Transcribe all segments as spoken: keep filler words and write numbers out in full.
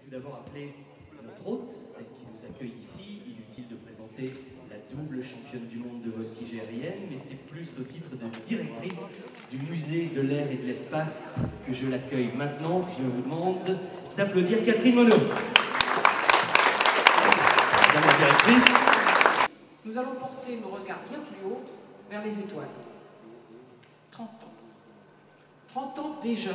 tout d'abord appeler notre hôte, celle qui nous accueille ici. Inutile de présenter la double championne du monde de voltige aérienne, mais c'est plus au titre de directrice du musée de l'air et de l'espace que je l'accueille maintenant. Je vous demande d'applaudir Catherine Monod. Madame la directrice. Nous allons porter nos regards bien plus haut vers les étoiles. trente ans. trente ans déjà.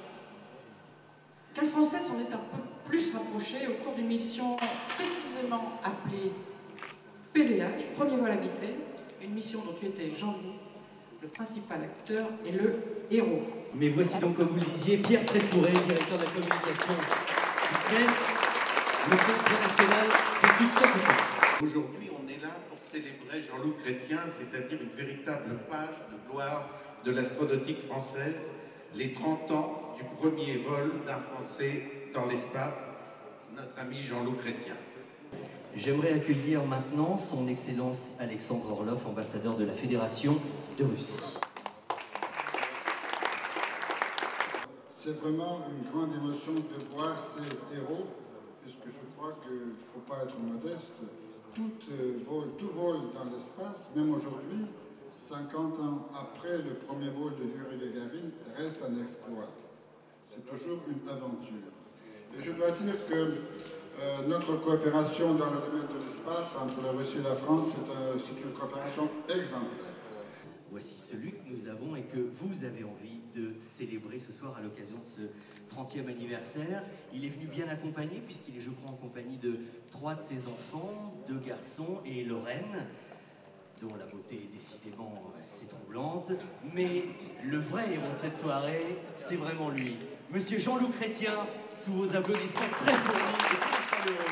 Quel Français s'en est un peu plus rapproché au cours d'une mission précisément appelée P V H, Premier vol habité, une mission dont tu étais Jean-Loup, le principal acteur et le héros. Mais voici donc, comme vous le disiez, Pierre Tréfouré, directeur de la communication du C N E S, le Centre national d'études scientifiques. Aujourd'hui, on est là pour célébrer Jean-Loup Chrétien, c'est-à-dire une véritable page de gloire de l'astronautique française, les trente ans du premier vol d'un Français dans l'espace, notre ami Jean-Loup Chrétien. J'aimerais accueillir maintenant son Excellence Alexandre Orlov, ambassadeur de la Fédération de Russie. C'est vraiment une grande émotion de voir ces héros, puisque je crois qu'il ne faut pas être modeste. Tout, euh, vol, tout vol dans l'espace, même aujourd'hui, cinquante ans après le premier vol de Yuri Gagarin, reste un exploit. C'est toujours une aventure. Et je dois dire que euh, notre coopération dans le domaine de l'espace entre la Russie et la France, c'est euh, une coopération exemplaire. Voici celui que nous avons et que vous avez envie de célébrer ce soir à l'occasion de ce trentième anniversaire. Il est venu bien accompagné puisqu'il est, je crois, en compagnie de trois de ses enfants, deux garçons et Lorraine, dont la beauté est décidément assez troublante. Mais le vrai héros de cette soirée, c'est vraiment lui. Monsieur Jean-Loup Chrétien, sous vos applaudissements très fournis et très chaleureux.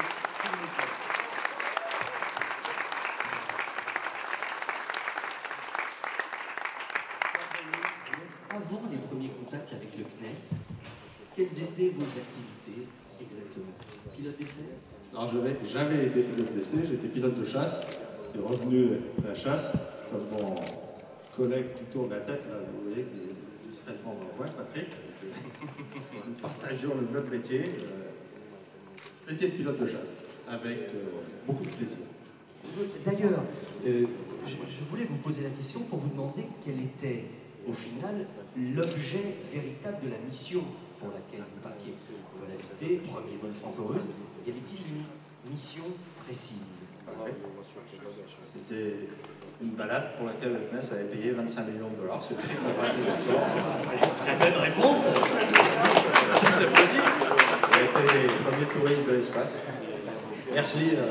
Avant les premiers contacts avec le C N E S, quelles étaient vos activités exactement? Pilote d'essai? Alors j'avais été pilote d'essai, j'étais pilote de chasse, j'étais revenu de la chasse, comme mon collègue qui tourne la tête, là, vous voyez, qui est discrètement dans le coin, Patrick. Nous partageons le même métier. Euh, métier de pilote de chasse, avec euh, beaucoup de plaisir. D'ailleurs, euh, je, je voulais vous poser la question pour vous demander quel était, au final, l'objet véritable de la mission pour laquelle vous partiez. Vol habité, premier vol franco-russe, y avait-il une mission précise? C'était une balade pour laquelle le C N E S avait payé vingt-cinq millions de dollars. C'était très bonne réponse. Ça, c'est pas dit. J'ai été le premier touriste de l'espace. Merci. Euh...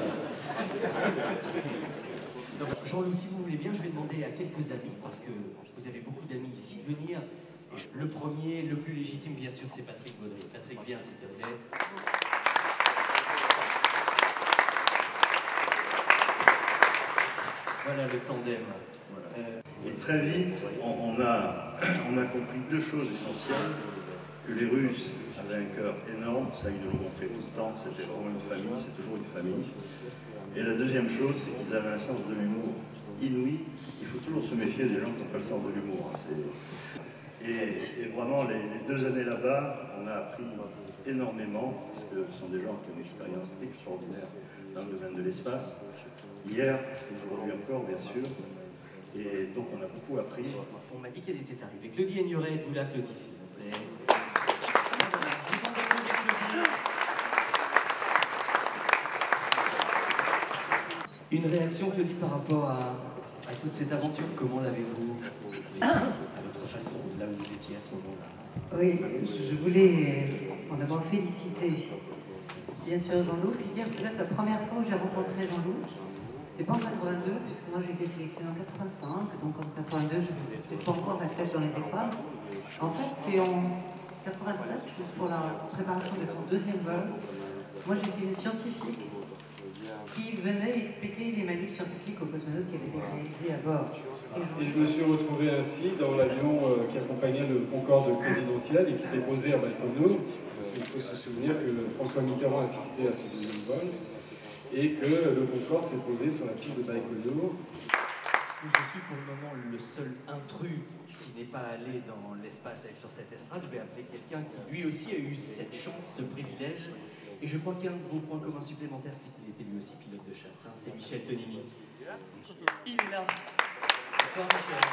Jean-Loup, si vous voulez bien, je vais demander à quelques amis, parce que vous avez beaucoup d'amis ici, de venir. Et le premier, le plus légitime, bien sûr, c'est Patrick Baudry. Patrick, viens, s'il te plaît. Voilà le tandem. Voilà. Euh... Et très vite, on, on, a, on a compris deux choses essentielles. Que les Russes avaient un cœur énorme, ça ils nous l'ont montré tout le temps, c'était vraiment une famille, c'est toujours une famille. Et la deuxième chose, c'est qu'ils avaient un sens de l'humour inouï. Il faut toujours se méfier des gens qui n'ont pas le sens de l'humour. Hein. Et, et vraiment, les, les deux années là-bas, on a appris énormément, parce que ce sont des gens qui ont une expérience extraordinaire dans le domaine de l'espace. Hier, aujourd'hui encore, bien sûr. Et donc on a beaucoup appris. On m'a dit qu'elle était arrivée. Claudie Agnoret, vous l'applaudissez, s'il vous plaît. Une réaction, Claudie, par rapport à, à toute cette aventure, comment l'avez-vous vécue à votre façon, là où vous étiez à ce moment-là? Oui, je voulais d'abord féliciter, bien sûr, Jean-Loup, et dire peut-être la première fois où j'ai rencontré Jean-Loup, c'était pas en quatre-vingt-deux, puisque moi j'ai été sélectionnée en quatre-vingt-cinq, donc en quatre-vingt-deux, je n'étais pas encore à la flèche dans les étoiles. En fait, c'est en quatre-vingt-sept, juste pour la préparation de ton deuxième vol. Moi, j'étais une scientifique qui venait expliquer les manœuvres scientifiques aux cosmonautes qui avaient été réalisés à bord. Et je me suis retrouvé ainsi dans l'avion euh, qui accompagnait le Concorde présidentiel et qui s'est posé à Baïkonour. Il faut se souvenir que François Mitterrand assistait à ce deuxième vol et que le Concorde s'est posé sur la piste de Baïkonour. Je suis pour le moment le seul intrus qui n'est pas allé dans l'espace avec sur cette estrade. Je vais appeler quelqu'un qui lui aussi a eu cette chance, ce privilège. Et je crois qu'un de vos points communs supplémentaires, c'est qu'il était lui aussi pilote de chasse. Hein, c'est Michel Tonini. Il est là. Bonsoir Michel.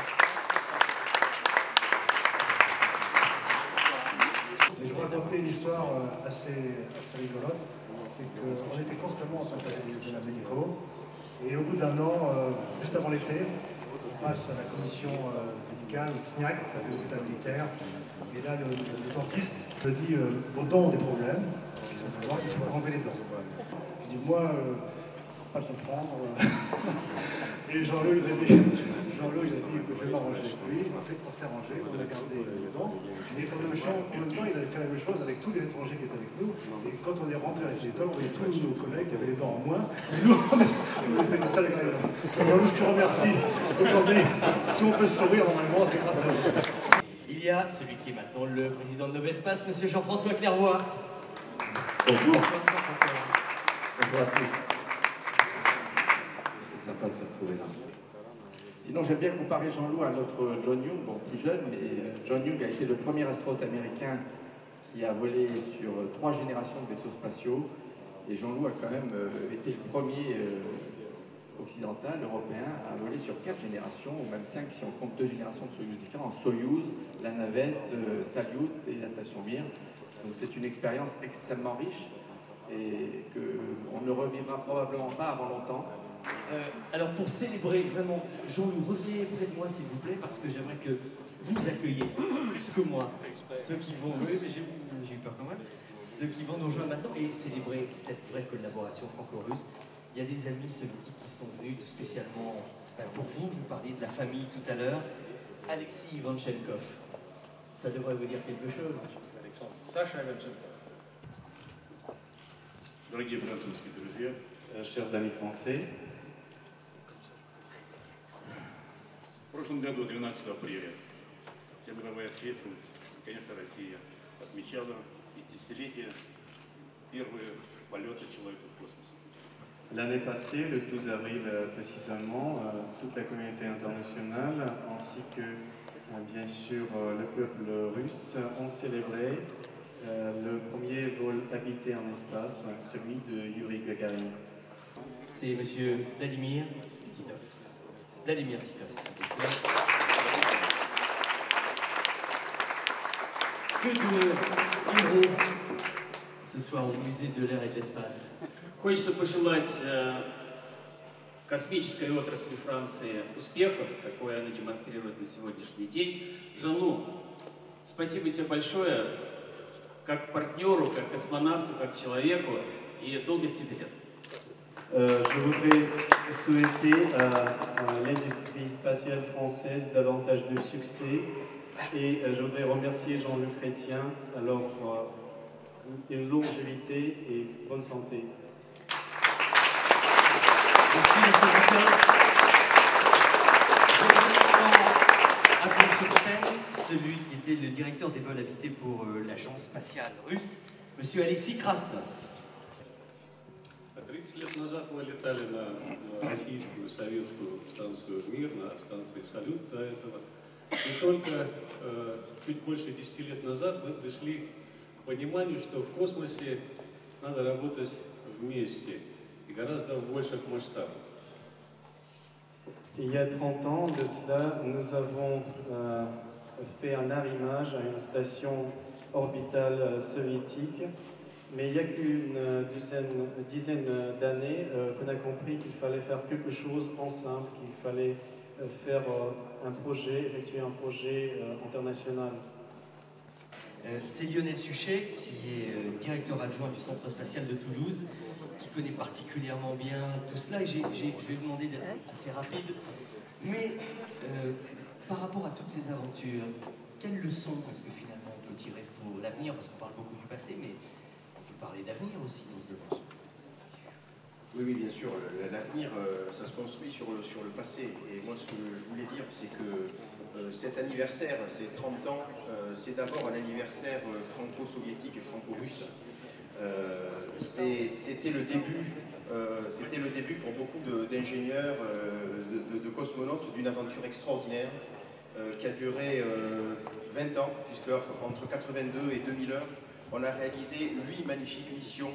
Et je vais raconter une histoire assez, assez rigolote. C'est qu'on était constamment en contact avec les examens médicaux. Et au bout d'un an, euh, juste avant l'été, on passe à la commission euh, médicale, au SNIAC, de l'hôpital militaire. Et là, le, le, le dentiste me dit euh, vos dents ont des problèmes, il faut, il faut enlever les dents. Je dis moi, euh, pas comprendre. Et Jean-Loup, il a dit, Jean-Loup, il a dit que je vais m'arranger avec lui. En fait, on s'est arrangé, on a gardé les dents. Et en même temps, en même temps, il avait fait la même chose avec tous les étrangers qui étaient avec nous. Et quand on est rentré à l'Institut, on voyait tous nos collègues qui avaient les dents en moins. Et nous, on était comme ça avec les dents. Jean-Loup, je te remercie. Aujourd'hui, si on peut sourire normalement, c'est grâce à vous. Il y a celui qui est maintenant le président de Novespace, M. Jean-François Clairvoy. Bonjour. Bonsoir, Jean-François. Bonjour à tous. C'est sympa de se retrouver là. Sinon, j'aime bien comparer Jean-Loup à notre John Young, bon, plus jeune, mais John Young a été le premier astronaute américain qui a volé sur trois générations de vaisseaux spatiaux. Et Jean-Loup a quand même euh, été le premier euh, occidental, européen, à voler sur quatre générations, ou même cinq si on compte deux générations de Soyouz différents, Soyouz, la navette, euh, Salyut et la station Mir. Donc c'est une expérience extrêmement riche et qu'on ne revivra probablement pas avant longtemps. Euh, alors pour célébrer vraiment, Jean-Loup, revenez près de moi s'il vous plaît, parce que j'aimerais que vous accueilliez plus que moi ceux qui vont, oui, mais j'ai eu peur quand même, ceux qui vont nous rejoindre maintenant et célébrer cette vraie collaboration franco-russe. Il y a des amis soviétiques qui sont venus tout spécialement ben, pour vous, vous parliez de la famille tout à l'heure. Alexis Ivanchenkov, ça devrait vous dire quelque chose. Sacha Ivanchenkov. Дорогие французские друзья, Chers amis français, в прошлом году, двенадцатого апреля, вся мировая общественность, конечно, Россия, отмечала пятидесятилетие первые полеты человека в космос. L'année passée, le douze avril précisément, toute la communauté internationale ainsi que bien sûr le peuple russe ont célébré le premier vol habité en espace, celui de Yuri Gagarin. C'est M. Vladimir Titov. Vladimir Titov, c'est que de héros ce soir au musée de l'air et de l'espace. Хочется пожелать э, космической отрасли Франции успехов, какое она демонстрирует на сегодняшний день. Жан-Лу, спасибо тебе большое, как партнеру, как космонавту, как человеку, и долгих тебе лет. Euh, je voudrais souhaiter à, à l'industrie spatiale française davantage de succès et euh, je voudrais remercier Jean-Luc Chrétien alors euh, une longévité et bonne santé. Merci, monsieur Dutel. Je vais appeler sur scène celui qui était le directeur des vols habités pour euh, l'agence spatiale russe, monsieur Alexis Krasnov. тридцать лет назад мы летали на, на российскую советскую станцию «Мир», на станции «Салют» до этого. И только э, чуть больше десяти лет назад мы пришли к пониманию, что в космосе надо работать вместе и гораздо в больших масштабах. Il y a trente ans de cela, nous avons euh, fait un arrimage à une station orbitale soviétique, mais il n'y a qu'une dizaine, dizaine d'années euh, qu'on a compris qu'il fallait faire quelque chose ensemble, qu'il fallait euh, faire euh, un projet, effectuer un projet euh, international. Euh, C'est Lionel Suchet, qui est euh, directeur adjoint du Centre spatial de Toulouse, qui connaît particulièrement bien tout cela. Et j'ai, j'ai, je vais vous demander d'être assez rapide. Mais euh, par rapport à toutes ces aventures, quelles leçons est-ce que finalement on peut tirer pour l'avenir? Parce qu'on parle beaucoup du passé, mais on peut parler d'avenir aussi dans ce débat. Oui, oui, bien sûr. L'avenir, ça se construit sur le, sur le passé. Et moi, ce que je voulais dire, c'est que euh, cet anniversaire, ces trente ans, euh, c'est d'abord un anniversaire franco-soviétique et franco-russe. Euh, c'était le début, euh, c'était le début pour beaucoup d'ingénieurs, euh, de, de, de cosmonautes, d'une aventure extraordinaire euh, qui a duré euh, vingt ans, puisque entre quatre-vingt-deux et deux mille heures, on a réalisé huit magnifiques missions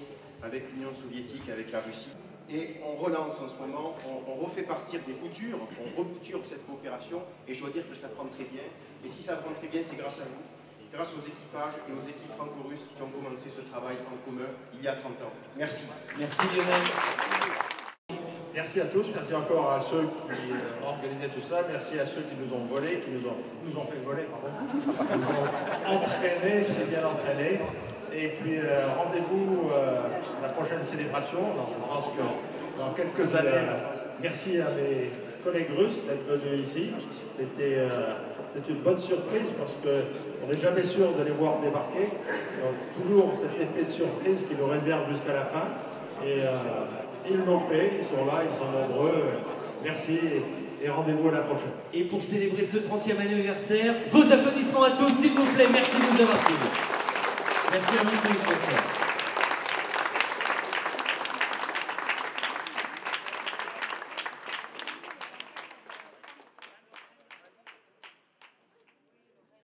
avec l'Union soviétique, avec la Russie. Et on relance en ce moment, on, on refait partir des boutures, on rebouture cette coopération, et je dois dire que ça prend très bien. Et si ça prend très bien, c'est grâce à vous, grâce aux équipages et aux équipes franco-russes qui ont commencé ce travail en commun il y a trente ans. Merci. Merci Lionel. Merci à tous, merci encore à ceux qui ont organisé tout ça, merci à ceux qui nous ont volé, qui nous ont, nous ont fait voler, pardon, qui nous ont entraînés, c'est bien entraîné. Et puis euh, rendez-vous euh, à la prochaine célébration, je pense que dans quelques années. Merci à mes collègues russes d'être venus ici, c'était euh, une bonne surprise parce qu'on n'est jamais sûr de les voir débarquer, donc toujours cet effet de surprise qui nous réserve jusqu'à la fin. Et, euh, ils l'ont fait, ils sont là, ils sont nombreux. Merci et rendez-vous à la prochaine. Et pour célébrer ce trentième anniversaire, vos applaudissements à tous, s'il vous plaît. Merci de nous avoir suivis. Merci à vous, Philippe.